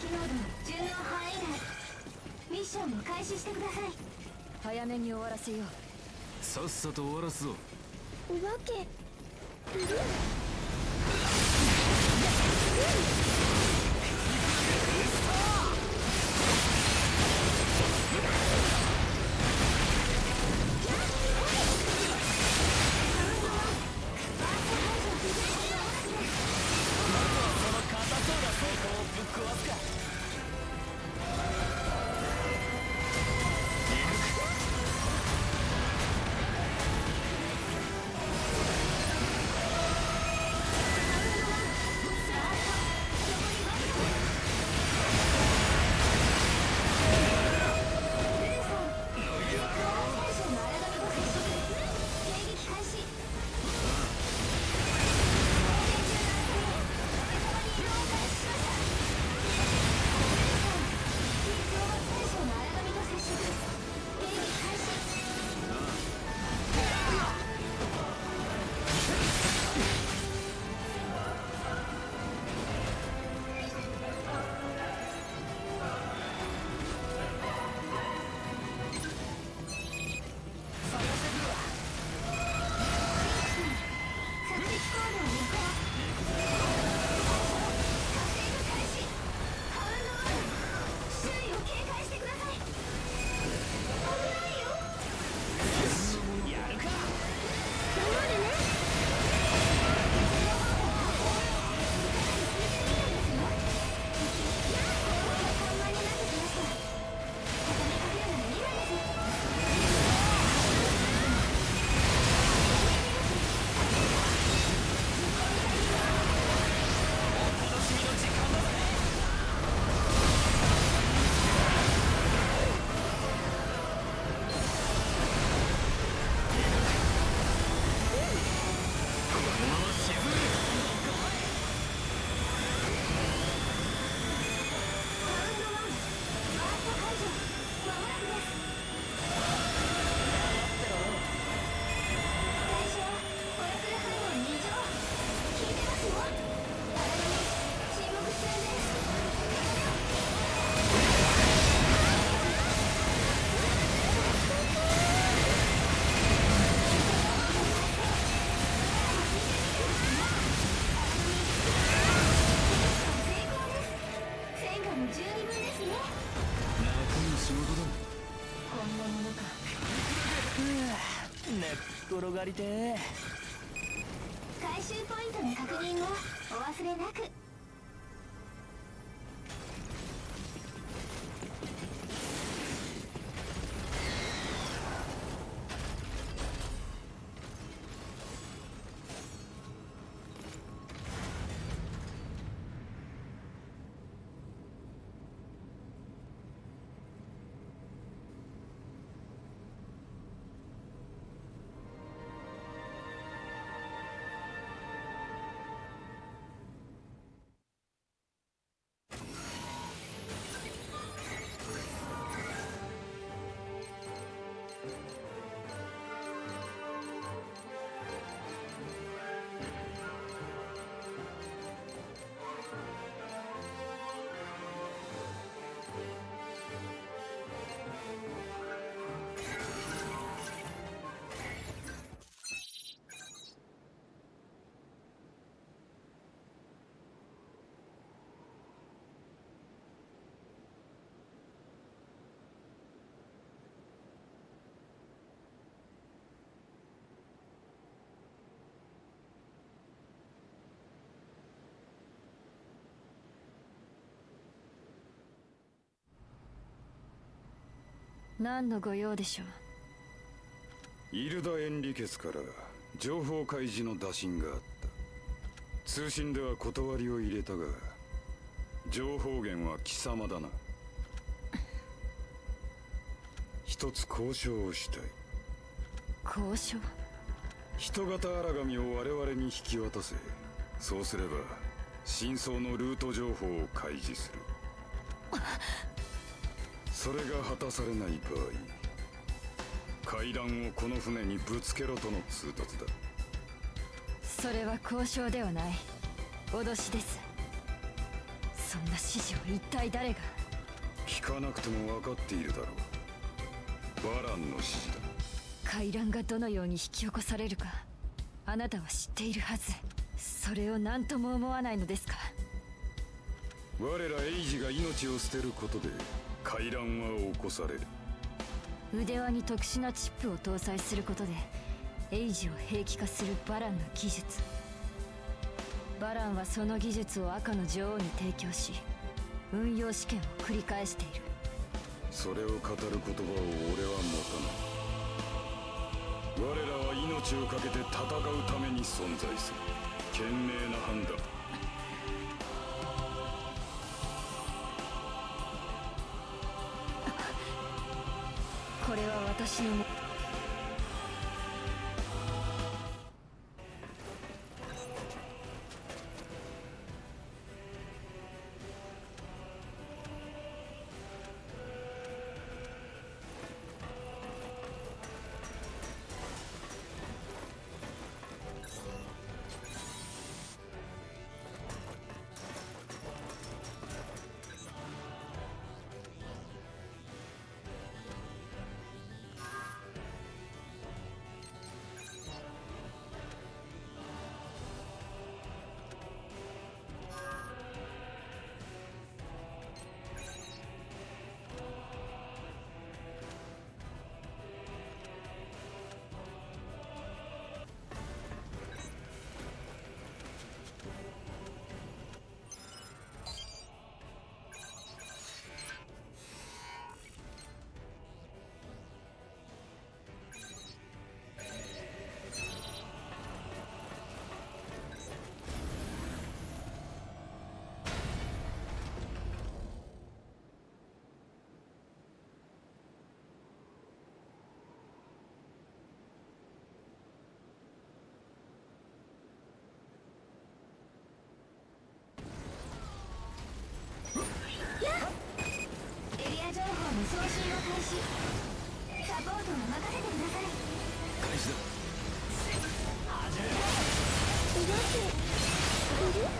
濃度順応範囲内。ミッションを開始してください。 早めに終わらせよう。 さっさと終わらすぞ。 お化けいる？ 転がりてー。 回収ポイントの確認をお忘れなく。 何のご用でしょう。 イルダ・エンリケスから情報開示の打診があった。通信では断りを入れたが、情報源は貴様だな。一つ交渉をしたい。 交渉？ 人型荒神を我々に引き渡せ。そうすれば真相のルート情報を開示する。それが果たされない場合、階段をこの船にぶつけろとの通達だ。 それは交渉ではない、脅しです。 そんな指示を一体誰が。 聞かなくても分かっているだろう。バランの指示だ。 回覧がどのように引き起こされるかあなたは知っているはず。それを何とも思わないのですか。 我らエイジが命を捨てることで回覧は起こされる。 腕輪に特殊なチップを搭載することでエイジを兵器化するバランの技術。バランはその技術を赤の女王に提供し運用試験を繰り返している。 それを語る言葉を俺は持たない。我らは命を懸けて戦うために存在する。賢明な判断。 これは私のエリア情報の送信を開始。サポートを任せてください。 開始だ。 動いている？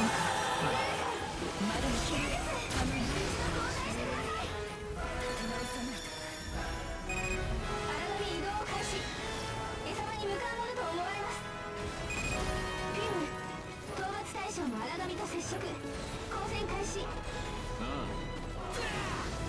マルミ頼む。 荒波移動を開始。餌場に向かうものと思われます。フィム、討伐対象の荒波と接触。交戦開始。 ああ